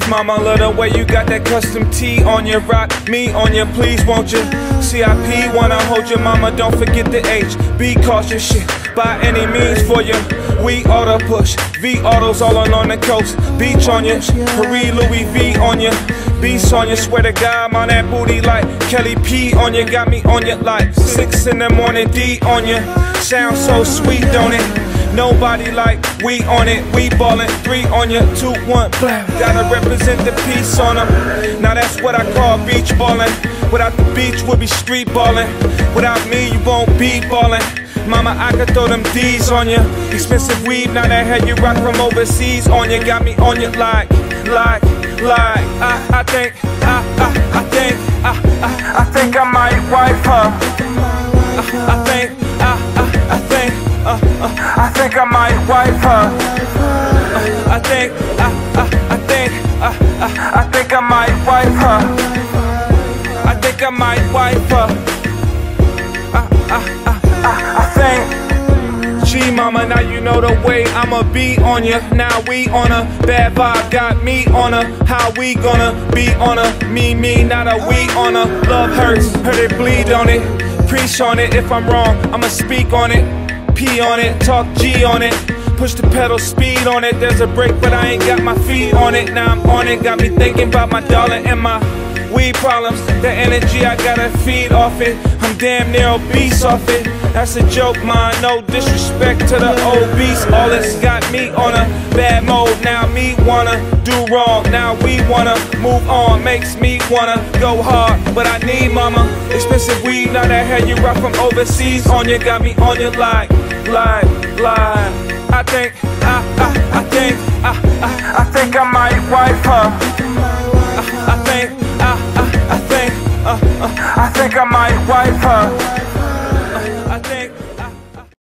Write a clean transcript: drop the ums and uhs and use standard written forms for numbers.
Mama, love the way you got that custom tee on you. Rock me on you, please won't you? CIP, wanna hold your mama, don't forget the H. Be cautious, shit, by any means for you. We auto push, V autos all along the coast. Beach on you, Paris Louis V on you. Beast on you, swear to God, I'm on that booty like Kelly P on you. Got me on you like 6 in the morning, D on you. Sound so sweet, don't it? Nobody like we on it, we ballin'. 3 on you, 2, 1, blah. Gotta represent the peace on them. Now that's what I call beach ballin'. Without the beach, we'll be street ballin'. Without me, you won't be ballin'. Mama, I could throw them D's on you. Expensive weed, now that had you rock from overseas on you. Got me on you like. I think I might wife her. I think I might wife her. I think I might wife her. I think I might wife her. I think. Gee, mama, now you know the way I'ma be on ya. Now we on a bad vibe, got me on a. How we gonna be on a? Me, not a we on a. Love hurts, hurt it, bleed on it. Preach on it, if I'm wrong, I'ma speak on it. P on it, talk G on it. Push the pedal, speed on it. There's a break, but I ain't got my feet on it. Now I'm on it, got me thinking about my dollar and my weed problems. The energy, I gotta feed off it. I'm damn near obese off it. That's a joke, man, no disrespect to the old beast. All this got me on a bad mode. Now me wanna do wrong, now we wanna move on. Makes me wanna go hard, but I need mama. Expensive weed, now that hair you rock from overseas on you. Got me on you like. I think I might wife her. I think I might wife her.